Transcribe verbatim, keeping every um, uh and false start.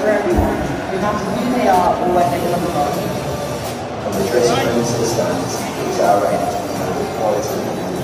for everyone, no matter who they are or where they come from. From the dressing rooms to the stands, it's our aim to promote equality